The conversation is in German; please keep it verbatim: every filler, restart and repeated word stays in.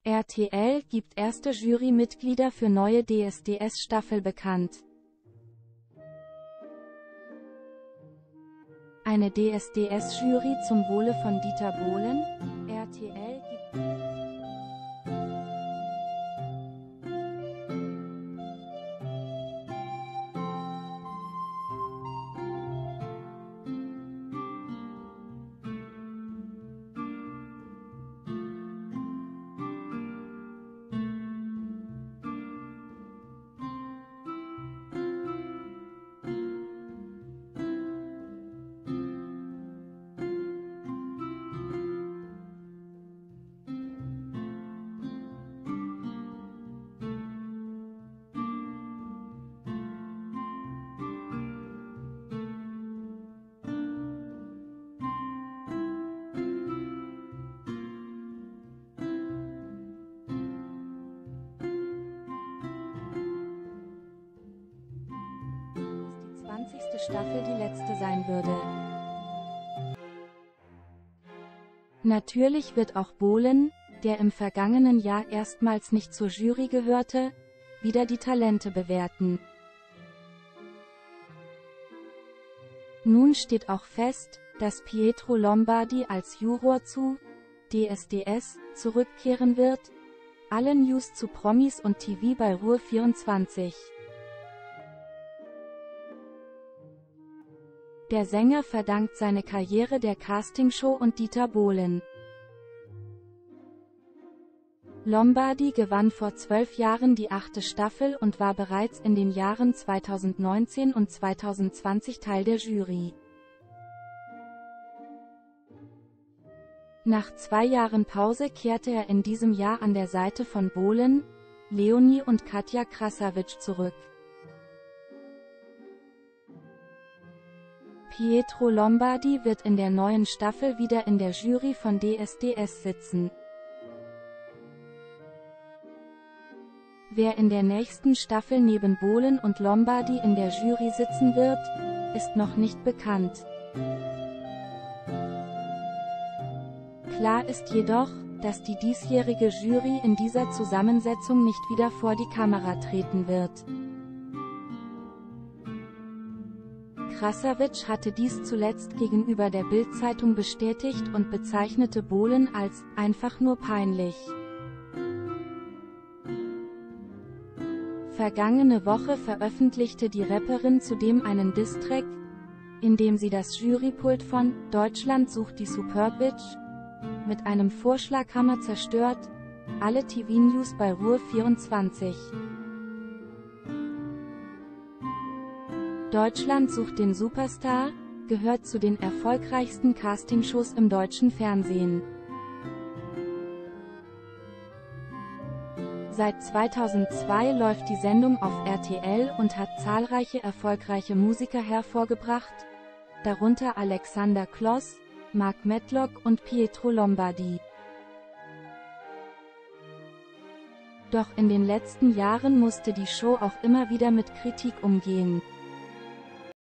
R T L gibt erste Jurymitglieder für neue D S D S-Staffel bekannt. Eine D S D S-Jury zum Wohle von Dieter Bohlen? R T L gibt zwanzigste Staffel die letzte sein würde. Natürlich wird auch Bohlen, der im vergangenen Jahr erstmals nicht zur Jury gehörte, wieder die Talente bewerten. Nun steht auch fest, dass Pietro Lombardi als Juror zu D S D S zurückkehren wird. Alle News zu Promis und T V bei Ruhe vierundzwanzig. Der Sänger verdankt seine Karriere der Castingshow und Dieter Bohlen. Lombardi gewann vor zwölf Jahren die achte Staffel und war bereits in den Jahren zweitausendneunzehn und zweitausendzwanzig Teil der Jury. Nach zwei Jahren Pause kehrte er in diesem Jahr an der Seite von Bohlen, Leonie und Katja Krasavice zurück. Pietro Lombardi wird in der neuen Staffel wieder in der Jury von D S D S sitzen. Wer in der nächsten Staffel neben Bohlen und Lombardi in der Jury sitzen wird, ist noch nicht bekannt. Klar ist jedoch, dass die diesjährige Jury in dieser Zusammensetzung nicht wieder vor die Kamera treten wird. Krasavice hatte dies zuletzt gegenüber der Bild-Zeitung bestätigt und bezeichnete Bohlen als „einfach nur peinlich“. Vergangene Woche veröffentlichte die Rapperin zudem einen Diss-Track, in dem sie das Jurypult von „Deutschland sucht die Superbitch“ mit einem Vorschlaghammer zerstört. Alle T V-News bei Ruhe vierundzwanzig. Deutschland sucht den Superstar gehört zu den erfolgreichsten Castingshows im deutschen Fernsehen. Seit zweitausendzwei läuft die Sendung auf R T L und hat zahlreiche erfolgreiche Musiker hervorgebracht, darunter Alexander Kloss, Mark Medlock und Pietro Lombardi. Doch in den letzten Jahren musste die Show auch immer wieder mit Kritik umgehen.